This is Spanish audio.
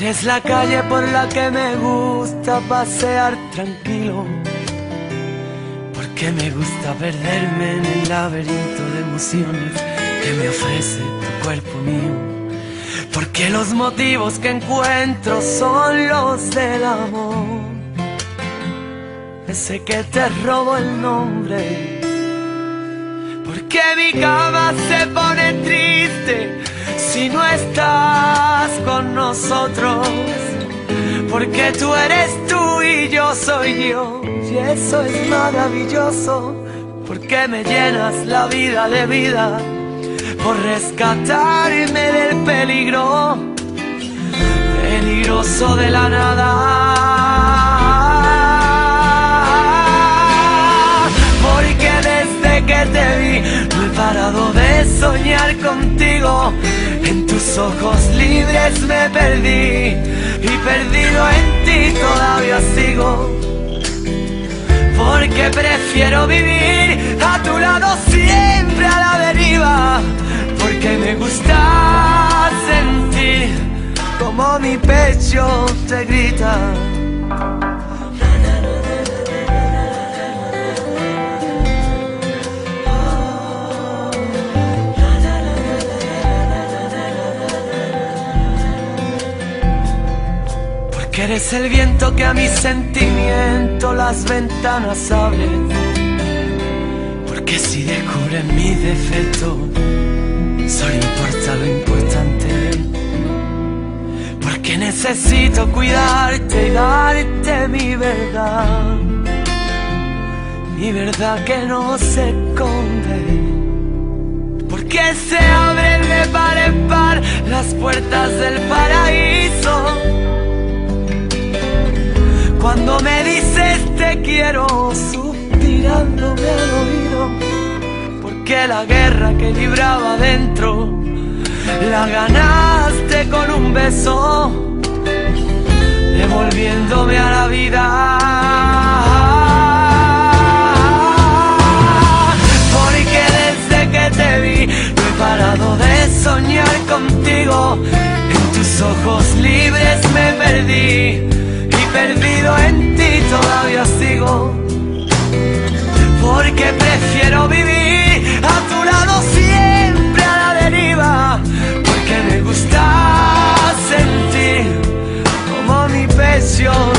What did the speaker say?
Eres la calle por la que me gusta pasear tranquilo, porque me gusta perderme en el laberinto de emociones que me ofrece tu cuerpo mío, porque los motivos que encuentro son los del amor, ese que te robo el nombre, porque mi cama se pone triste si no estás con nosotros, porque tú eres tú y yo soy yo, y eso es maravilloso, porque me llenas la vida de vida, por rescatarme del peligro, peligroso de la nada, porque desde que te vi no he parado de soñar contigo. En tus ojos libres me perdí y perdido en ti todavía sigo, porque prefiero vivir a tu lado siempre a la deriva, porque me gusta sentir como mi pecho te grita. Que eres el viento que a mi sentimiento las ventanas abre, porque si descubren mi defecto solo importa lo importante, porque necesito cuidarte y darte mi verdad que no se esconde, porque se abren de par en par las puertas del paraíso. Cuando me dices te quiero, suspirándome al oído, porque la guerra que libraba dentro la ganaste con un beso, devolviéndome a la vida. Porque desde que te vi no he parado de soñar contigo, en tus ojos libres me perdí, perdido en ti todavía sigo, porque prefiero vivir a tu lado siempre a la deriva, porque me gusta sentir como mi pecho